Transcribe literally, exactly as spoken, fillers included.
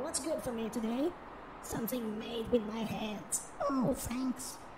what's good for me today? Something made with my hands. Oh, thanks.